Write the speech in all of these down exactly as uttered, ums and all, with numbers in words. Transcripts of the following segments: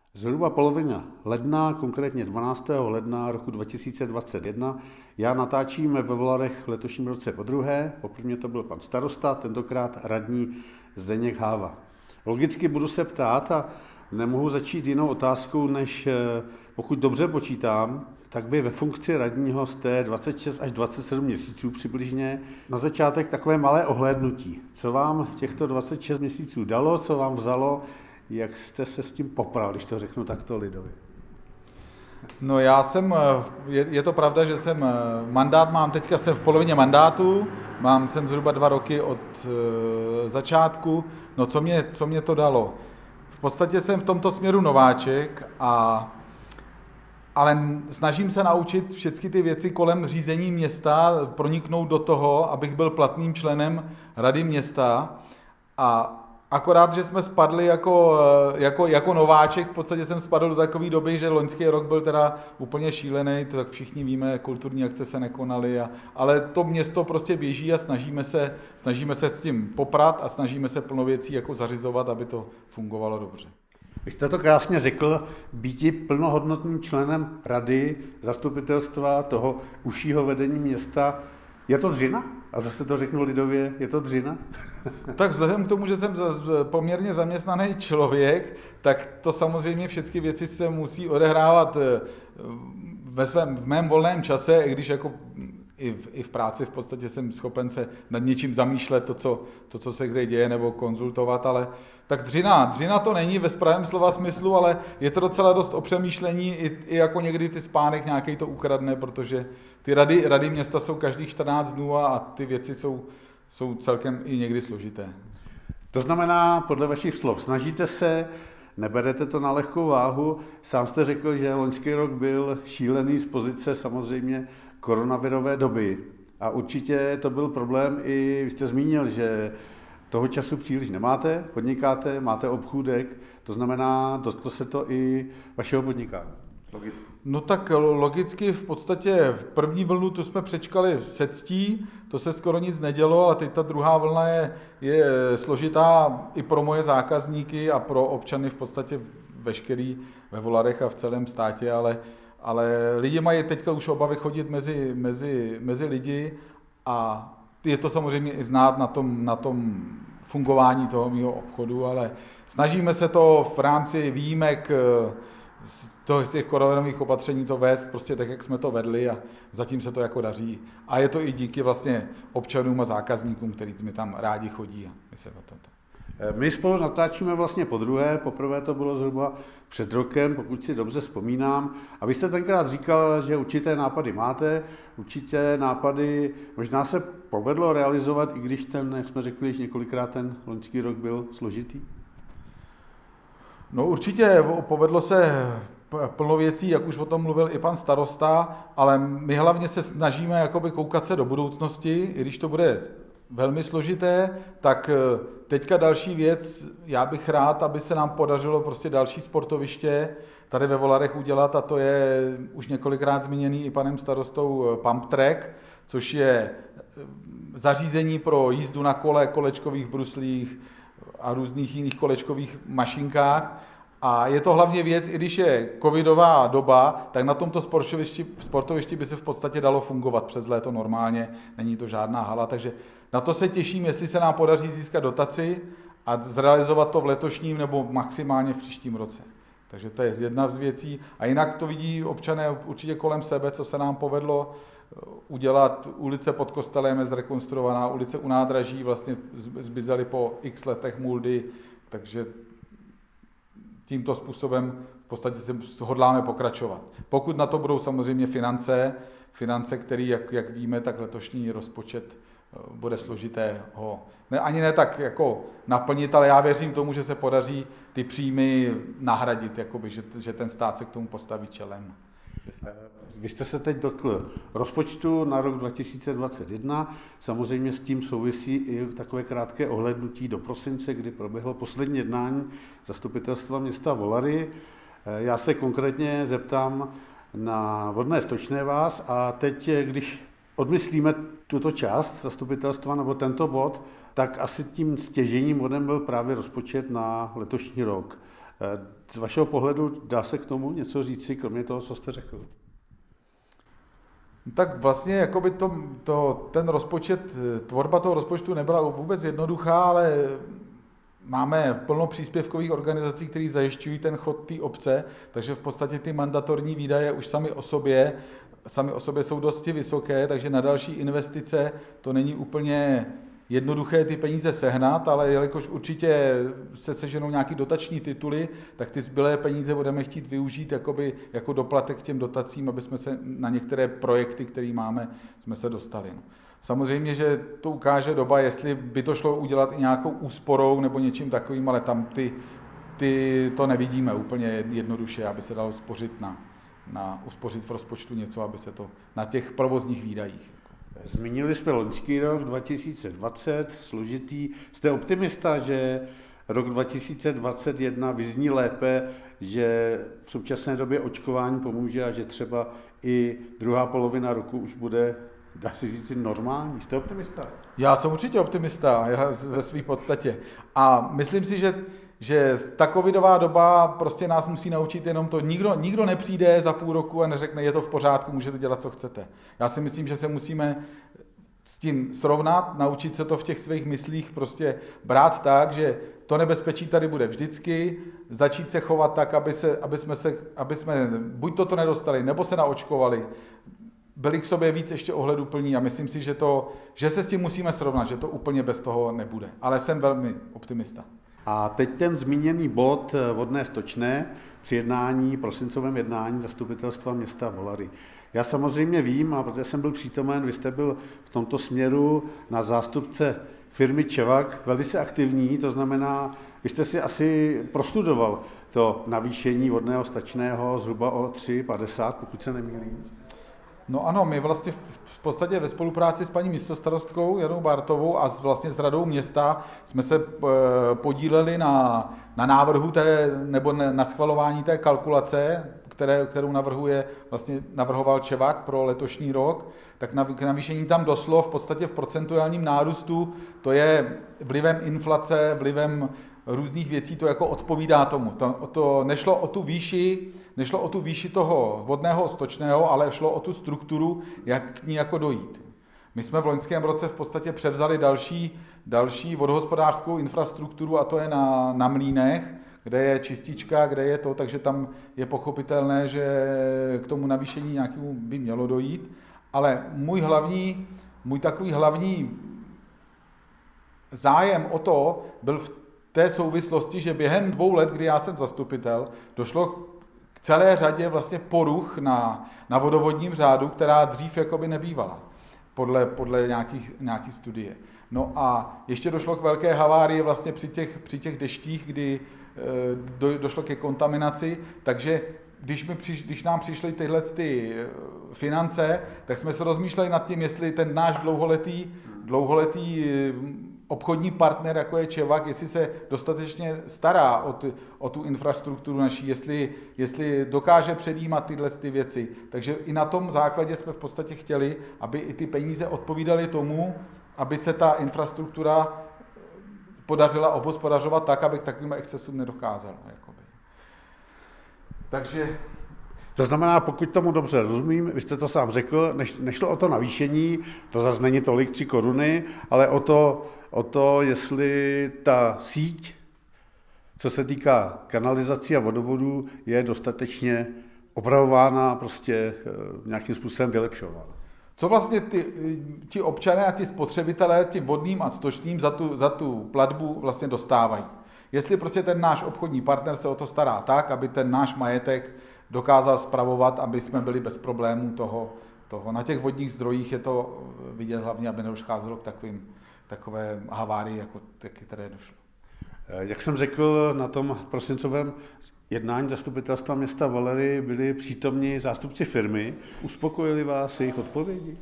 Zhruba polovina ledna, konkrétně dvanáctého ledna roku dva tisíce dvacet jedna, já natáčím ve Volarech v letošním roce podruhé. Poprvé to byl pan starosta, tentokrát radní Zdeněk Háva. Logicky budu se ptát a nemohu začít jinou otázkou, než pokud dobře počítám, tak vy ve funkci radního jste dvacet šest až dvacet sedm měsíců přibližně. Na začátek takové malé ohlédnutí. Co vám těchto dvacet šest měsíců dalo, co vám vzalo, jak jste se s tím popral, když to řeknu takto lidově? No já jsem, je, je to pravda, že jsem mandát mám, teďka jsem v polovině mandátu, mám jsem zhruba dva roky od e, začátku. No co mě, co mě to dalo? V podstatě jsem v tomto směru nováček, a, ale snažím se naučit všechny ty věci kolem řízení města, proniknout do toho, abych byl platným členem rady města. A akorát, že jsme spadli jako, jako, jako nováček, v podstatě jsem spadl do takové doby, že loňský rok byl teda úplně šílený, to tak všichni víme, kulturní akce se nekonaly, a, ale to město prostě běží a snažíme se, snažíme se s tím poprat a snažíme se plno věcí jako zařizovat, aby to fungovalo dobře. Vy jste to krásně řekl, býti plnohodnotným členem rady, zastupitelstva, toho užšího vedení města. Je to dřina? A zase to řeknu lidově, je to dřina? Tak vzhledem k tomu, že jsem poměrně zaměstnaný člověk, tak to samozřejmě všechny věci se musí odehrávat ve svém, v mém volném čase, i když jako i v, i v práci v podstatě jsem schopen se nad něčím zamýšlet, to, co, to, co se kde děje, nebo konzultovat, ale tak dřina, dřina to není ve pravém slova smyslu, ale je to docela dost o přemýšlení, i, i jako někdy ty spánek nějaký to ukradne, protože ty rady, rady města jsou každých čtrnáct dnů a, a ty věci jsou, jsou celkem i někdy složité. To znamená, podle vašich slov, snažíte se, neberete to na lehkou váhu. Sám jste řekl, že loňský rok byl šílený z pozice samozřejmě koronavirové doby. A určitě to byl problém i, vy jste zmínil, že toho času příliš nemáte, podnikáte, máte obchůdek, to znamená, dotklo se to i vašeho podnikání. Logicky. No tak logicky v podstatě v první vlnu tu jsme přečkali se ctí, to se skoro nic nedělo, ale teď ta druhá vlna je, je složitá i pro moje zákazníky a pro občany v podstatě veškerý ve Volarech a v celém státě, ale, ale lidi mají teďka už obavy chodit mezi, mezi, mezi lidi a je to samozřejmě i znát na tom, na tom fungování toho mého obchodu, ale snažíme se to v rámci výjimek z těch koronavirových opatření to vést prostě tak, jak jsme to vedli, a zatím se to jako daří. A je to i díky vlastně občanům a zákazníkům, kteří mi tam rádi chodí. A my, se to, to. My spolu natáčíme vlastně podruhé, poprvé to bylo zhruba před rokem, pokud si dobře vzpomínám. A vy jste tenkrát říkal, že určité nápady máte, určité nápady možná se povedlo realizovat, i když ten, jak jsme řekli, již několikrát ten loňský rok byl složitý? No určitě povedlo se plno věcí, jak už o tom mluvil i pan starosta, ale my hlavně se snažíme jakoby koukat se do budoucnosti, i když to bude velmi složité, tak teďka další věc, já bych rád, aby se nám podařilo prostě další sportoviště tady ve Volarech udělat, a to je už několikrát zmíněný i panem starostou Pump Track, což je zařízení pro jízdu na kole, kolečkových bruslích a různých jiných kolečkových mašinkách. A je to hlavně věc, i když je covidová doba, tak na tomto sportovišti, sportovišti by se v podstatě dalo fungovat přes léto normálně, není to žádná hala, takže na to se těším, jestli se nám podaří získat dotaci a zrealizovat to v letošním nebo maximálně v příštím roce. Takže to je jedna z věcí. A jinak to vidí občané určitě kolem sebe, co se nám povedlo udělat. Ulice pod kostelem je zrekonstruovaná, ulice u nádraží vlastně zmizely po x letech muldy, takže tímto způsobem v podstatě se hodláme pokračovat. Pokud na to budou samozřejmě finance, finance, které, jak, jak víme, tak letošní rozpočet bude složité ho ne, ani ne tak jako naplnit, ale já věřím tomu, že se podaří ty příjmy nahradit, jakoby, že, že ten stát se k tomu postaví čelem. Vy jste se teď dotkl rozpočtu na rok dva tisíce dvacet jedna, samozřejmě s tím souvisí i takové krátké ohlédnutí do prosince, kdy proběhlo poslední jednání zastupitelstva města Volary. Já se konkrétně zeptám na vodné stočné vás a teď, když odmyslíme tuto část zastupitelstva nebo tento bod, tak asi tím stěžejním bodem byl právě rozpočet na letošní rok. Z vašeho pohledu dá se k tomu něco říci, kromě toho, co jste řekl? Tak vlastně jakoby to, to, ten rozpočet, tvorba toho rozpočtu nebyla vůbec jednoduchá, ale máme plno příspěvkových organizací, které zajišťují ten chod té obce, takže v podstatě ty mandatorní výdaje už sami o sobě, sami o sobě jsou dosti vysoké, takže na další investice to není úplně jednoduché ty peníze sehnat, ale jelikož určitě se seženou nějaký dotační tituly, tak ty zbylé peníze budeme chtít využít jakoby, jako doplatek k těm dotacím, aby jsme se na některé projekty, které máme, jsme se dostali. No. Samozřejmě, že to ukáže doba, jestli by to šlo udělat i nějakou úsporou nebo něčím takovým, ale tam ty, ty to nevidíme úplně jednoduše, aby se dalo spořit na, na uspořit v rozpočtu něco, aby se to na těch provozních výdajích. Zmínili jsme loňský rok dva tisíce dvacet, složitý. Jste optimista, že rok dva tisíce dvacet jedna vyzní lépe, že v současné době očkování pomůže a že třeba i druhá polovina roku už bude, dá se říct, normální? Jste optimista? Já jsem určitě optimista já ve své podstatě. A myslím si, že že ta covidová doba prostě nás musí naučit jenom to. Nikdo, nikdo nepřijde za půl roku a neřekne, je to v pořádku, můžete dělat, co chcete. Já si myslím, že se musíme s tím srovnat, naučit se to v těch svých myslích prostě brát tak, že to nebezpečí tady bude vždycky, začít se chovat tak, aby, se, aby, jsme, se, aby jsme buď toto nedostali, nebo se naočkovali, byli k sobě víc ještě ohleduplní a myslím si, že, to, že se s tím musíme srovnat, že to úplně bez toho nebude. Ale jsem velmi optimista. A teď ten zmíněný bod vodné stočné při jednání, prosincovém jednání zastupitelstva města Volary. Já samozřejmě vím, a protože jsem byl přítomen, vy jste byl v tomto směru na zástupce firmy Čevak velice aktivní, to znamená, vy jste si asi prostudoval to navýšení vodného stočného zhruba o tři padesát, pokud se nemýlím. No ano, my vlastně v podstatě ve spolupráci s paní místostarostkou Janou Bartovou a vlastně s radou města jsme se podíleli na, na návrhu té, nebo na schvalování té kalkulace, které, kterou navrhuje, vlastně navrhoval Čevak pro letošní rok, tak na, k navýšení tam došlo v podstatě v procentuálním nárůstu, to je vlivem inflace, vlivem různých věcí, to jako odpovídá tomu. To, to nešlo o tu výši, nešlo o tu výši toho vodného stočného, ale šlo o tu strukturu, jak k ní jako dojít. My jsme v loňském roce v podstatě převzali další, další vodohospodářskou infrastrukturu a to je na, na mlýnech, kde je čistička, kde je to, takže tam je pochopitelné, že k tomu navýšení nějakému by mělo dojít. Ale můj hlavní, můj takový hlavní zájem o to byl v té souvislosti, že během dvou let, kdy já jsem zastupitel, došlo k celé řadě vlastně poruch na, na vodovodním řádu, která dřív jakoby nebývala, podle, podle nějakých, nějakých studie. No a ještě došlo k velké havárii vlastně při těch, při těch deštích, kdy e, do, došlo ke kontaminaci, takže když, mi přiš, když nám přišly tyhle ty finance, tak jsme se rozmýšleli nad tím, jestli ten náš dlouholetý, dlouholetý obchodní partner, jako je Čevak, jestli se dostatečně stará o, ty, o tu infrastrukturu naší, jestli, jestli dokáže předjímat tyhle ty věci. Takže i na tom základě jsme v podstatě chtěli, aby i ty peníze odpovídaly tomu, aby se ta infrastruktura podařila obhospodařovat tak, aby k takovým excesům nedokázala. Jakoby. Takže... To znamená, pokud tomu dobře rozumím, vy jste to sám řekl, neš, nešlo o to navýšení, to zase není tolik tři koruny, ale o to, o to, jestli ta síť, co se týká kanalizací a vodovodů, je dostatečně opravována, prostě nějakým způsobem vylepšována. Co vlastně ty, ti občané a ti spotřebitelé tím vodným a stočným za tu, za tu platbu vlastně dostávají. Jestli prostě ten náš obchodní partner se o to stará tak, aby ten náš majetek dokázal spravovat, aby jsme byli bez problémů toho, toho. Na těch vodních zdrojích je to vidět hlavně, aby nedocházelo k takovým, takové havárii, jako ty, které došlo. Jak jsem řekl, na tom prosincovém jednání zastupitelstva města Volary byli přítomní zástupci firmy. Uspokojili vás jejich odpovědi?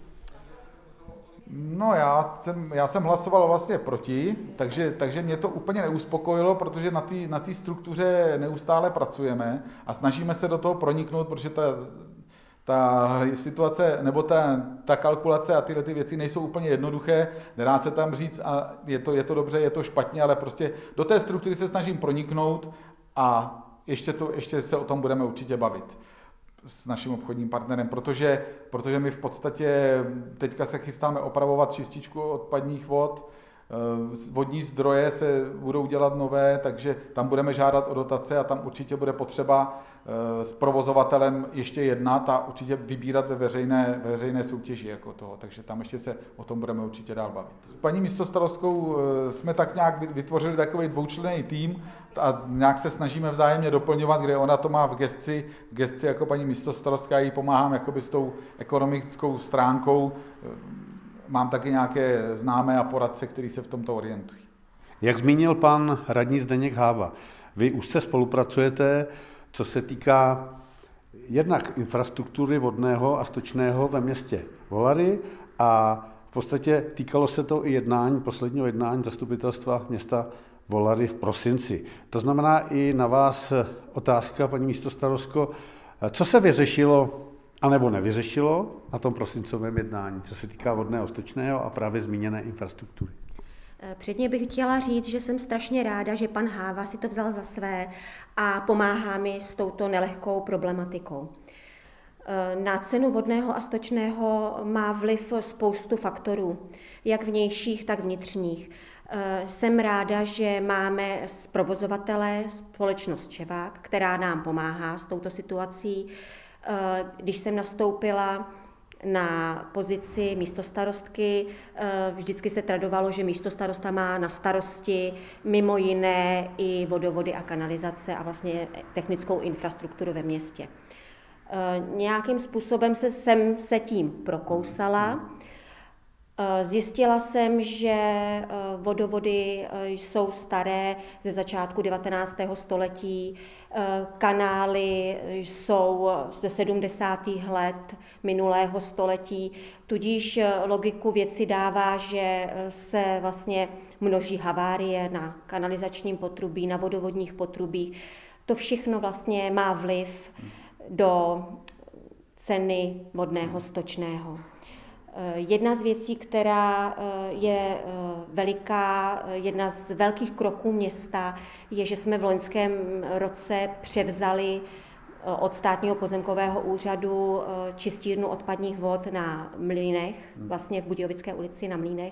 No já jsem, já jsem hlasoval vlastně proti, takže, takže mě to úplně neuspokojilo, protože na té na té struktuře neustále pracujeme a snažíme se do toho proniknout, protože ta, ta situace nebo ta, ta kalkulace a tyhle ty věci nejsou úplně jednoduché, nedá se tam říct a je to, je to dobře, je to špatně, ale prostě do té struktury se snažím proniknout a ještě, to, ještě se o tom budeme určitě bavit s naším obchodním partnerem, protože, protože my v podstatě teďka se chystáme opravovat čističku odpadních vod, vodní zdroje se budou dělat nové, takže tam budeme žádat o dotace a tam určitě bude potřeba s provozovatelem ještě jednat a určitě vybírat ve veřejné, ve veřejné soutěži jako toho, takže tam ještě se o tom budeme určitě dál bavit. S paní místostarostkou jsme tak nějak vytvořili takový dvoučlenný tým a nějak se snažíme vzájemně doplňovat, kde ona to má v gesci, v gesci jako paní místostarostka, jí pomáhám jakoby s tou ekonomickou stránkou. Mám taky nějaké známé a poradce, kteří se v tomto orientují. Jak zmínil pan radní Zdeněk Háva, vy už se spolupracujete, co se týká jednak infrastruktury vodného a stočného ve městě Volary a v podstatě týkalo se to i jednání, posledního jednání zastupitelstva města Volary v prosinci. To znamená i na vás otázka, paní místostarostko, co se vyřešilo anebo nevyřešilo na tom prosincovém jednání, co se týká vodného, stočného a právě zmíněné infrastruktury. Předně bych chtěla říct, že jsem strašně ráda, že pan Háva si to vzal za své a pomáhá mi s touto nelehkou problematikou. Na cenu vodného a stočného má vliv spoustu faktorů, jak vnějších, tak vnitřních. Jsem ráda, že máme z provozovatele společnost Čevák, která nám pomáhá s touto situací. Když jsem nastoupila na pozici místostarostky, vždycky se tradovalo, že místostarosta má na starosti mimo jiné i vodovody a kanalizace a vlastně technickou infrastrukturu ve městě. Nějakým způsobem se, jsem se tím prokousala. Zjistila jsem, že vodovody jsou staré ze začátku devatenáctého století, kanály jsou ze sedmdesátých let minulého století, tudíž logiku věci dává, že se vlastně množí havárie na kanalizačním potrubí, na vodovodních potrubích. To všechno vlastně má vliv do ceny vodného stočného. Jedna z věcí, která je veliká, jedna z velkých kroků města, je, že jsme v loňském roce převzali od Státního pozemkového úřadu čistírnu odpadních vod na Mlýnech, vlastně v Budějovické ulici na Mlýnech.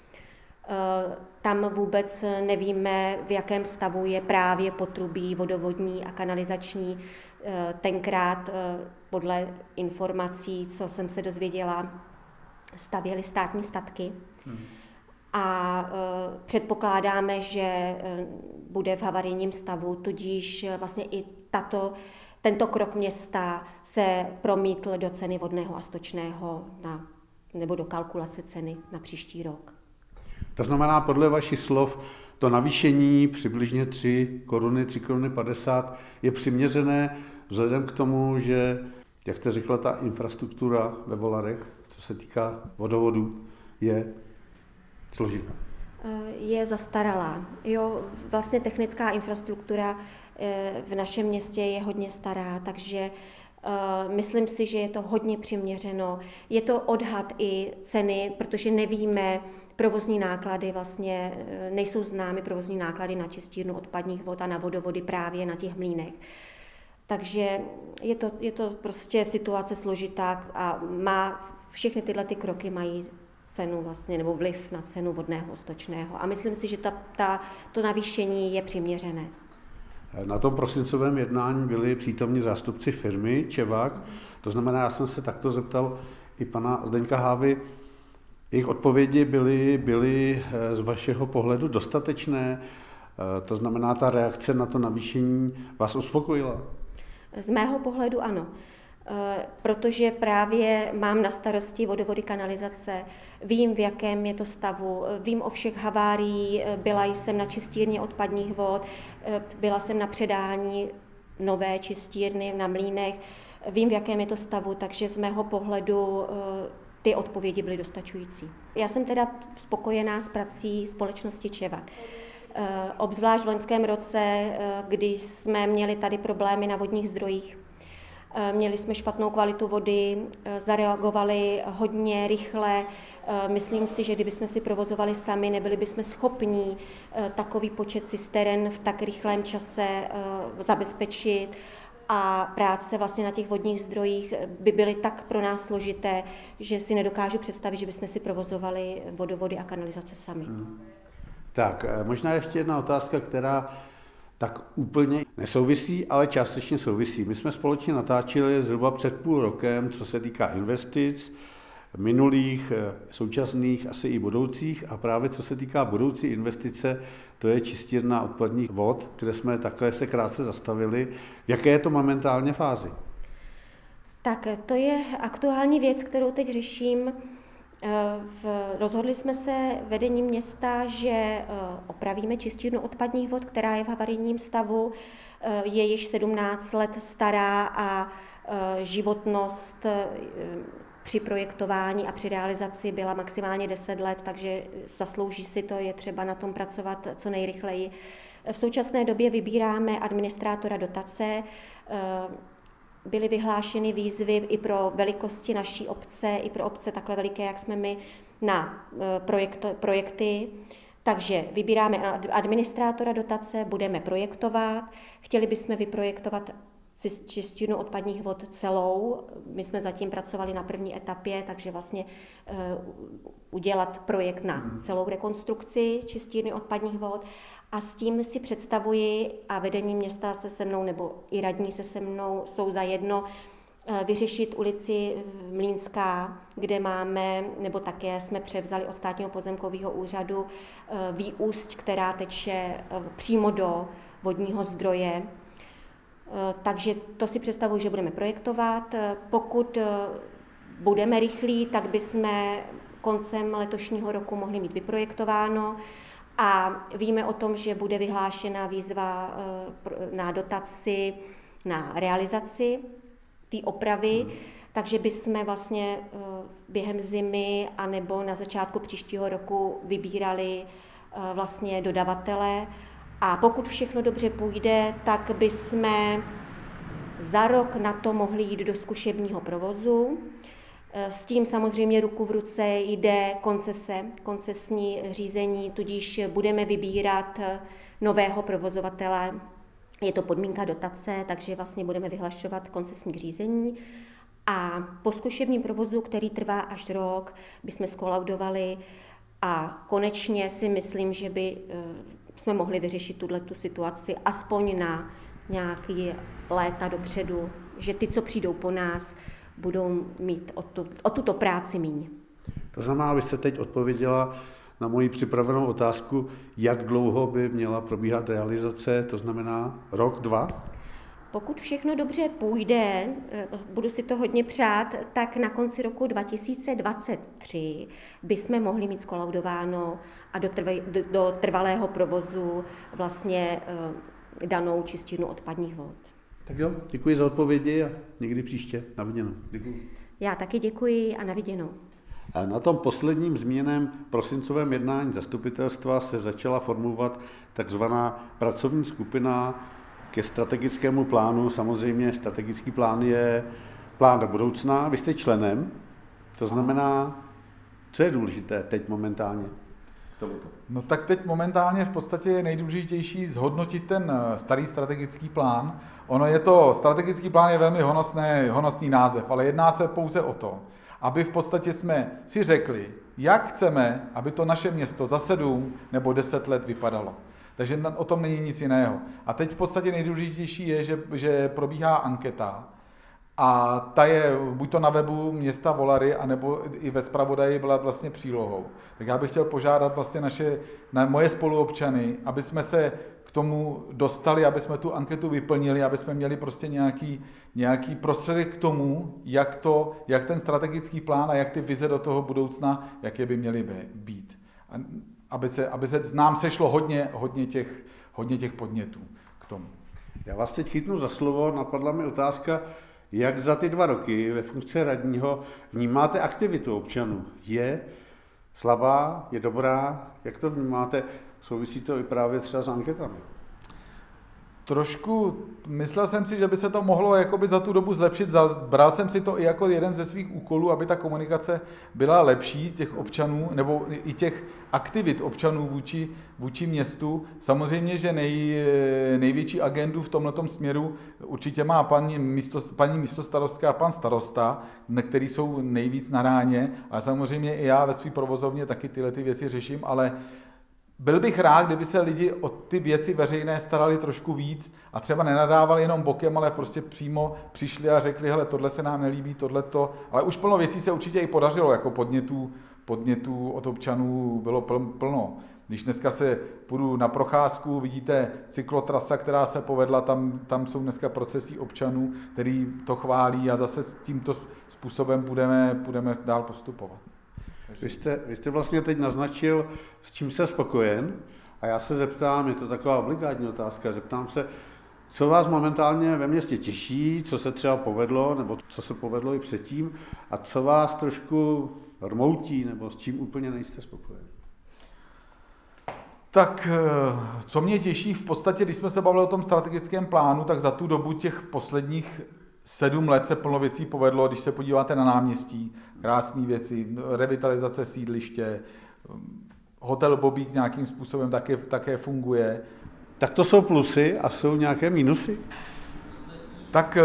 Tam vůbec nevíme, v jakém stavu je právě potrubí vodovodní a kanalizační. Tenkrát podle informací, co jsem se dozvěděla, stavěli státní statky a e, předpokládáme, že e, bude v havarijním stavu, tudíž vlastně i tato, tento krok města se promítl do ceny vodného a stočného na, nebo do kalkulace ceny na příští rok. To znamená, podle vašich slov, to navýšení přibližně tři koruny, tři koruny padesát je přiměřené vzhledem k tomu, že, jak jste řekla, ta infrastruktura ve Volarech, co se týká vodovodu, je složitá. Je zastaralá. Jo, vlastně technická infrastruktura v našem městě je hodně stará, takže myslím si, že je to hodně přiměřeno. Je to odhad i ceny, protože nevíme, provozní náklady vlastně nejsou známy provozní náklady na čistírnu odpadních vod a na vodovody právě na těch mlýnech. Takže je to, je to prostě situace složitá a má všechny tyhle ty kroky mají cenu vlastně, nebo vliv na cenu vodného stočného. A myslím si, že ta, ta, to navýšení je přiměřené. Na tom prosincovém jednání byli přítomní zástupci firmy Čevák. To znamená, já jsem se takto zeptal i pana Zdeňka Hávy. Jejich odpovědi byly, byly z vašeho pohledu dostatečné? To znamená, ta reakce na to navýšení vás uspokojila? Z mého pohledu ano. Protože právě mám na starosti vodovody kanalizace, vím, v jakém je to stavu, vím o všech havárií, byla jsem na čistírně odpadních vod, byla jsem na předání nové čistírny na Mlýnech, vím, v jakém je to stavu, takže z mého pohledu ty odpovědi byly dostačující. Já jsem teda spokojená s prací společnosti Čevák. Obzvlášť v loňském roce, kdy jsme měli tady problémy na vodních zdrojích, Měli jsme špatnou kvalitu vody, zareagovali hodně rychle. Myslím si, že kdybychom si provozovali sami, nebyli bychom schopni takový počet cisteren v tak rychlém čase zabezpečit. A práce vlastně na těch vodních zdrojích by byly tak pro nás složité, že si nedokážu představit, že bychom si provozovali vodovody a kanalizace sami. Hmm. Tak, možná ještě jedna otázka, která tak úplně nesouvisí, ale částečně souvisí. My jsme společně natáčeli zhruba před půl rokem, co se týká investic, minulých, současných, asi i budoucích, a právě co se týká budoucí investice, to je čistírna odpadních vod, kde jsme takhle se krátce zastavili. V jaké je to momentálně fázi? Tak to je aktuální věc, kterou teď řeším. Rozhodli jsme se vedením města, že opravíme čistírnu odpadních vod, která je v havarijním stavu, je již sedmnáct let stará a životnost při projektování a při realizaci byla maximálně deset let, takže zaslouží si to, je třeba na tom pracovat co nejrychleji. V současné době vybíráme administrátora dotace. Byly vyhlášeny výzvy i pro velikosti naší obce, i pro obce takhle veliké, jak jsme my, na projekt, projekty. Takže vybíráme administrátora dotace, budeme projektovat. Chtěli bychom vyprojektovat čistírnu odpadních vod celou. My jsme zatím pracovali na první etapě, takže vlastně uh, udělat projekt na celou rekonstrukci čistírny odpadních vod. A s tím si představuji, a vedení města se se mnou, nebo i radní se se mnou jsou zajedno, vyřešit ulici Mlýnská, kde máme, nebo také jsme převzali od Státního pozemkového úřadu výúsť, která teče přímo do vodního zdroje. Takže to si představuji, že budeme projektovat. Pokud budeme rychlí, tak bychom koncem letošního roku mohli mít vyprojektováno. A víme o tom, že bude vyhlášena výzva na dotaci, na realizaci té opravy, hmm. takže bychom vlastně během zimy anebo na začátku příštího roku vybírali vlastně dodavatele. A pokud všechno dobře půjde, tak bychom za rok na to mohli jít do zkušebního provozu. S tím samozřejmě ruku v ruce jde koncese, koncesní řízení, tudíž budeme vybírat nového provozovatele. Je to podmínka dotace, takže vlastně budeme vyhlašovat koncesní řízení. A po zkušebním provozu, který trvá až rok, bychom skolaudovali a konečně si myslím, že by jsme mohli vyřešit tuto situaci aspoň na nějaké léta dopředu, že ty, co přijdou po nás, budou mít o, tu, o tuto práci míň. To znamená, vy jste teď odpověděla na moji připravenou otázku, jak dlouho by měla probíhat realizace, to znamená rok, dva? Pokud všechno dobře půjde, budu si to hodně přát, tak na konci roku dva tisíce dvacet tři bychom mohli mít skolaudováno a do, trv, do, do trvalého provozu vlastně danou čistírnu odpadních vod. Tak jo, děkuji za odpovědi a někdy příště. Na viděnou. Děkuji. Já taky děkuji a na viděnou. A na tom posledním zmíněném prosincovém jednání zastupitelstva se začala formulovat takzvaná pracovní skupina ke strategickému plánu. Samozřejmě strategický plán je plán do budoucna. Vy jste členem, to znamená, co je důležité teď momentálně? No tak teď momentálně v podstatě je nejdůležitější zhodnotit ten starý strategický plán. Ono je to, strategický plán je velmi honosný, honosný název, ale jedná se pouze o to, aby v podstatě jsme si řekli, jak chceme, aby to naše město za sedm nebo deset let vypadalo. Takže o tom není nic jiného. A teď v podstatě nejdůležitější je, že, že probíhá anketa, a ta je buď to na webu města Volary, anebo i ve zpravodaji byla vlastně přílohou. Tak já bych chtěl požádat vlastně naše, na moje spoluobčany, aby jsme se k tomu dostali, aby jsme tu anketu vyplnili, aby jsme měli prostě nějaký, nějaký prostředek k tomu, jak, to, jak ten strategický plán a jak ty vize do toho budoucna, jaké by měly být. A aby se, aby se nám sešlo hodně, hodně, těch, hodně těch podnětů k tomu. Já vás teď chytnu za slovo, napadla mi otázka, jak za ty dva roky ve funkci radního vnímáte aktivitu občanů? Je slabá, je dobrá? Jak to vnímáte? Souvisí to i právě třeba s anketami? Trošku myslel jsem si, že by se to mohlo jakoby za tu dobu zlepšit. Bral jsem si to i jako jeden ze svých úkolů, aby ta komunikace byla lepší těch občanů, nebo i těch aktivit občanů vůči, vůči městu. Samozřejmě, že nej, největší agendu v tomhletom směru určitě má paní, místo, paní místostarostka a pan starosta, který jsou nejvíc na ráně, ale samozřejmě i já ve své provozovně taky tyhle ty věci řeším, ale byl bych rád, kdyby se lidi o ty věci veřejné starali trošku víc a třeba nenadávali jenom bokem, ale prostě přímo přišli a řekli, hele, tohle se nám nelíbí, tohle to. Ale už plno věcí se určitě i podařilo, jako podnětů, podnětů od občanů bylo plno. Když dneska se půjdu na procházku, vidíte cyklotrasa, která se povedla, tam, tam jsou dneska procesy občanů, který to chválí a zase tímto způsobem budeme, budeme dál postupovat. Vy jste, vy jste vlastně teď naznačil, s čím jste spokojen, a já se zeptám, je to taková obligátní otázka, zeptám se, co vás momentálně ve městě těší, co se třeba povedlo, nebo co se povedlo i předtím, a co vás trošku rmoutí, nebo s čím úplně nejste spokojen. Tak co mě těší, v podstatě, když jsme se bavili o tom strategickém plánu, tak za tu dobu těch posledních sedm let se plno věcí povedlo, když se podíváte na náměstí, krásné věci, revitalizace sídliště, hotel Bobík nějakým způsobem také, také funguje. Tak to jsou plusy a jsou nějaké mínusy? Tak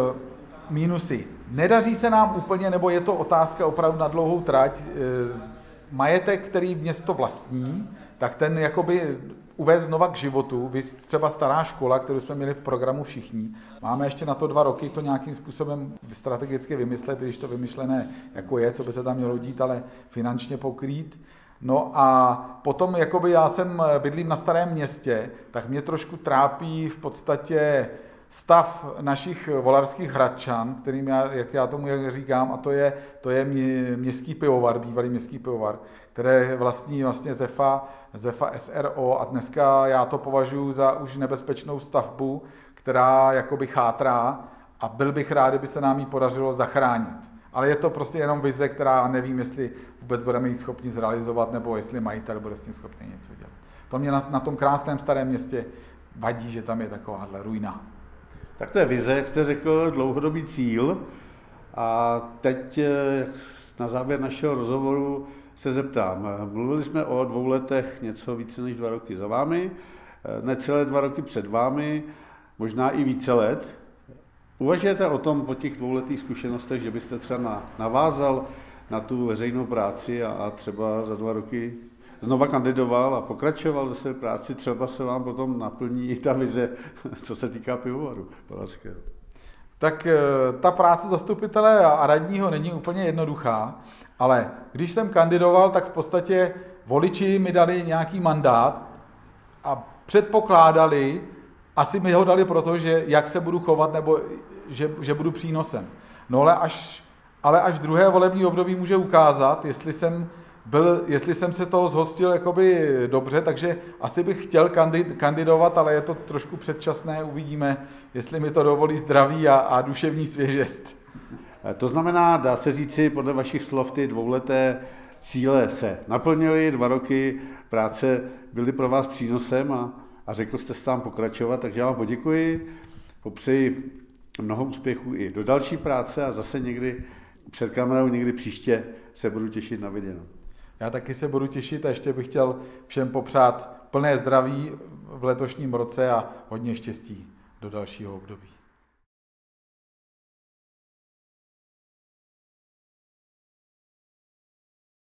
mínusy. Nedaří se nám úplně, nebo je to otázka opravdu na dlouhou trať. Majetek, který město vlastní, tak ten jakoby uvést znova k životu. Vy třeba stará škola, kterou jsme měli v programu všichni. Máme ještě na to dva roky to nějakým způsobem strategicky vymyslet, když to vymyšlené jako je, co by se tam mělo dít, ale finančně pokrýt. No a potom, jakoby já jsem bydlím na Starém Městě, tak mě trošku trápí v podstatě stav našich volarských Hradčan, kterým já, jak já tomu říkám, a to je, to je mě, městský pivovar, bývalý městský pivovar, které vlastní vlastně Zefa, Zefa S R O, a dneska já to považuji za už nebezpečnou stavbu, která jakoby chátrá, a byl bych rád, kdyby se nám ji podařilo zachránit. Ale je to prostě jenom vize, která nevím, jestli vůbec budeme ji schopni zrealizovat, nebo jestli majitel bude s tím schopný něco dělat. To mě na, na tom krásném Starém Městě vadí, že tam je takováhle ruina. Tak to je vize, jak jste řekl, dlouhodobý cíl. A teď na závěr našeho rozhovoru se zeptám. Mluvili jsme o dvou letech, něco více než dva roky za vámi, necelé dva roky před vámi, možná i více let. Uvažujete o tom po těch dvouletých zkušenostech, že byste třeba navázal na tu veřejnou práci a, a třeba za dva roky znova kandidoval a pokračoval ve své práci, třeba se vám potom naplní i ta vize, co se týká pivovaru Polarského? Tak ta práce zastupitele a radního není úplně jednoduchá, ale když jsem kandidoval, tak v podstatě voliči mi dali nějaký mandát a předpokládali, asi mi ho dali proto, že jak se budu chovat, nebo že, že budu přínosem. No ale až, ale až druhé volební období může ukázat, jestli jsem, byl, jestli jsem se toho zhostil jakoby dobře, takže asi bych chtěl kandidovat, ale je to trošku předčasné, uvidíme, jestli mi to dovolí zdraví a, a duševní svěžest. To znamená, dá se říci, podle vašich slov, ty dvouleté cíle se naplnily, dva roky práce byly pro vás přínosem a, a řekl jste se tam pokračovat, takže já vám poděkuji, popřeji mnoho úspěchů i do další práce a zase někdy před kamerou, někdy příště se budu těšit na viděnou. Já taky se budu těšit a ještě bych chtěl všem popřát plné zdraví v letošním roce a hodně štěstí do dalšího období.